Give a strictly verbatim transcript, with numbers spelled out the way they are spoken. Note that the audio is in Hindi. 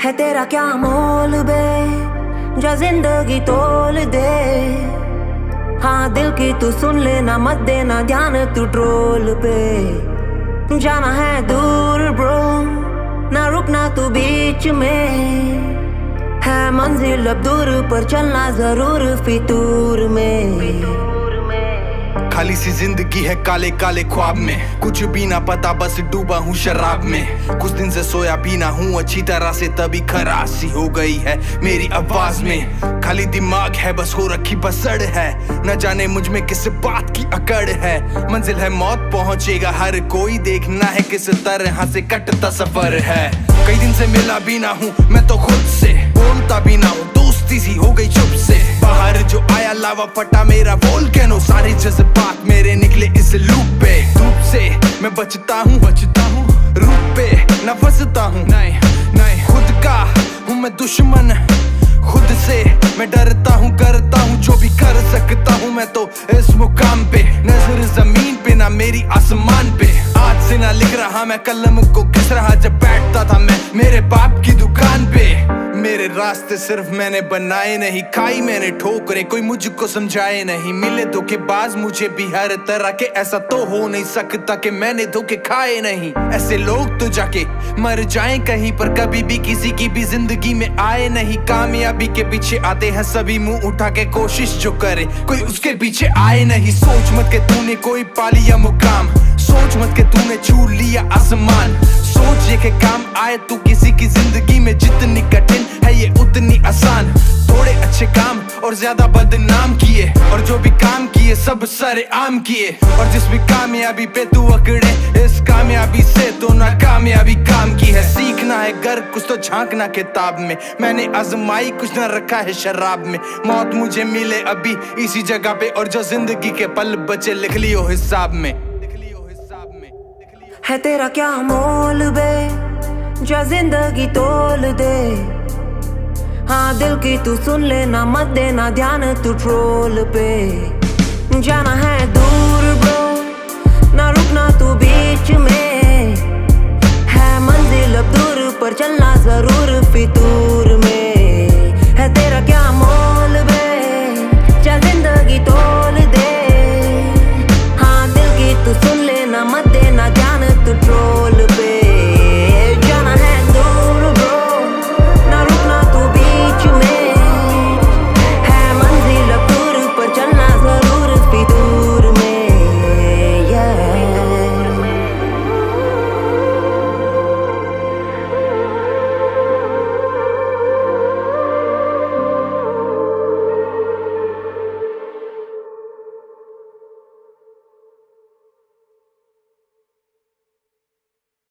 है तेरा क्या मोल बे, जा जिंदगी तोल दे। हाँ दिल की तू सुन लेना, मत देना ध्यान तू ट्रोल पे। जाना है दूर ब्रो, ना रुकना तू बीच में। है मंजिल अब दूर पर चलना जरूर फितूर में। खाली सी जिंदगी है काले काले ख्वाब में, कुछ भी ना पता बस डूबा हूँ शराब में। कुछ दिन से सोया भी ना हूँ अच्छी तरह से, तभी खराशी हो गई है मेरी आवाज में। खाली दिमाग है बस हो रखी बसड़ है, न जाने मुझ में किस बात की अकड़ है। मंजिल है मौत पहुंचेगा हर कोई, देखना है किस तरह से कटता सफर है। कई दिन से मिला भी ना हूँ मैं तो खुद से, बोलता भी ना हूँ दोस्ती सी हो गई चुप से। बाहर जो आया लावा फटा मेरा वोल्केनो, सारे जज्बात मेरे निकले इस लूप पे। धूप से मैं बचता हूँ बचता हूँ, रूप पे न फंसता हूँ। नहीं नहीं खुद का हूँ मैं दुश्मन, खुद से मैं डरता हूँ, करता हूँ जो भी कर सकता हूँ मैं तो इस मुकाम पे। नजर जमीन पे ना मेरी आसमान पे, आज से ना लिख रहा मैं कलम को घिस रहा जब बैठता था मैं मेरे बाप की दुकान पे। मेरे रास्ते सिर्फ मैंने बनाए नहीं, खाई मैंने ठोकरे कोई मुझको समझाए नहीं। मिले धोखेबाज मुझे भी हर तरह के, ऐसा तो हो नहीं सकता कि मैंने धोखे खाए नहीं। ऐसे लोग तो जाके मर जाएं कहीं पर, कभी भी किसी की भी जिंदगी में आए नहीं। कामयाबी के पीछे आते हैं सभी, मुंह उठा के कोशिश जो करे कोई उसके पीछे आए नहीं। सोच मत के तूने कोई पा लिया मुकाम, सोच मत के तूने छू लिया आसमान। सोच ये के काम आए तू किसी की जिंदगी में, जितनी कठिन है ये उतनी आसान। थोड़े अच्छे काम और ज्यादा बदनाम किए, और जो भी काम किए सब सरेआम किए। और जिस भी कामयाबी पे तू अकड़े, इस कामयाबी से तो नाकामयाबी काम की है। सीखना है घर कुछ तो झांकना किताब में, मैंने आजमाई कुछ ना रखा है शराब में। मौत मुझे मिले अभी इसी जगह पे, और जो जिंदगी के पल बचे लिख लियो हिसाब में। है तेरा क्या मोल बे, जा जिंदगी तोल दे। हाँ दिल की तू सुन लेना, मत देना ध्यान तू ट्रोल पे। जाना है दूर ब्रो, ना रुकना तू बीच में। है मंजिल अब दूर पर चलना जरूर फितूर